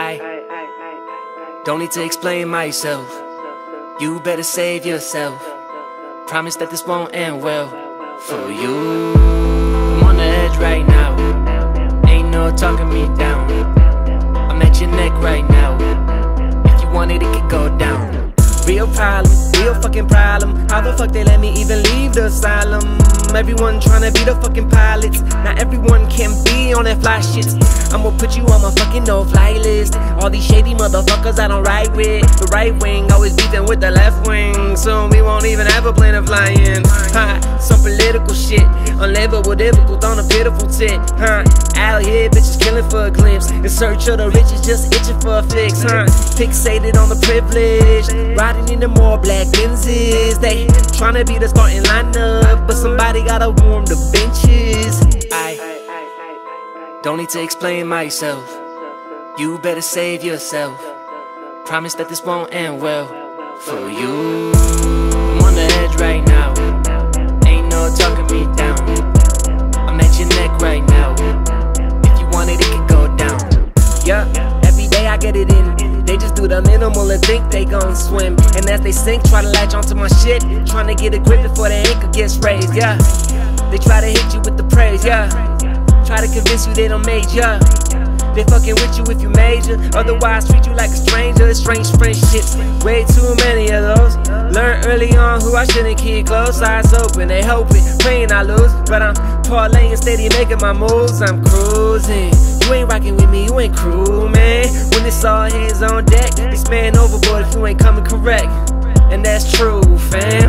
I don't need to explain myself. You better save yourself. Promise that this won't end well for you. I'm on the edge right now. Ain't no talking me down. I'm at your neck right now. If you want it, it could go down. Real problem, real fucking problem. How the fuck they let me even leave the asylum? Everyone tryna be the fucking pilots. Not everyone can be on that fly shit. I'ma put you on my fucking no-fly list. All these shady motherfuckers I don't ride with. The right wing always beefing with the left wing. Soon we won't even have a plane to fly in. Some political shit, unlivable, difficult on a pitiful tit. Out here, bitches killing for a glimpse. In search of the riches, just itching for a fix. Fixated on the privilege, riding in the more black Benzes. They tryna be the starting lineup, but somebody gotta warm the benches. I don't need to explain myself. You better save yourself. Promise that this won't end well for you. I'm on the edge right now. Ain't no talking me down. I'm at your neck right now. If you want it, it can go down. Yeah, every day I get it in. They just do the minimal and think they gon' swim. And as they sink, try to latch onto my shit, trying to get a grip before the anchor gets raised, yeah. They try to hit you with the praise, yeah. Try to convince you they don't major. They fucking with you if you major. Otherwise treat you like a stranger. Strange friendships, way too many of those. Learn early on who I shouldn't keep close. Eyes open, they hoping, praying I lose. But I'm parlaying steady, making my moves. I'm cruising. You ain't rocking with me, you ain't crew, man. When it's all hands on deck, it's man overboard if you ain't coming correct. And that's true, fam.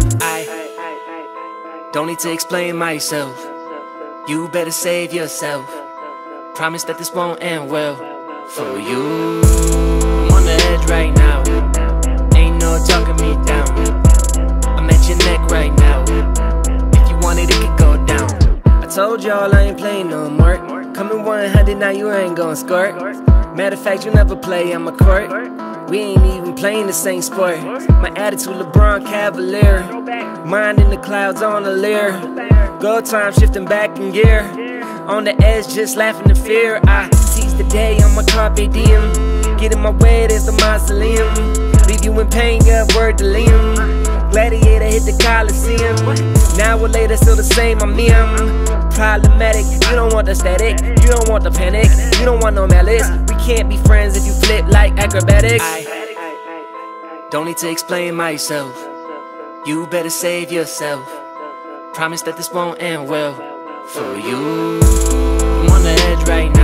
I don't need to explain myself. You better save yourself. Promise that this won't end well for you. I'm on the edge right now. Ain't no talking me down. I'm at your neck right now. If you want it, it could go down. I told y'all I ain't playing no more. Coming 100, now you ain't gon' squirt. Matter of fact, you never play on my court. We ain't even playing the same sport. My attitude LeBron Cavalier. Mind in the clouds on the leer. Go time shifting back in gear. On the edge just laughing in fear. I seize the day on my carpe diem. Get in my way, there's the mausoleum. Leave you in pain, got word to Liam. Gladiator hit the Coliseum. Now or later still the same, I'm problematic. You don't want the static, you don't want the panic, you don't want no malice. We can't be friends if you flip like acrobatics. I don't need to explain myself. You better save yourself. Promise that this won't end well for you. I'm on the edge right now.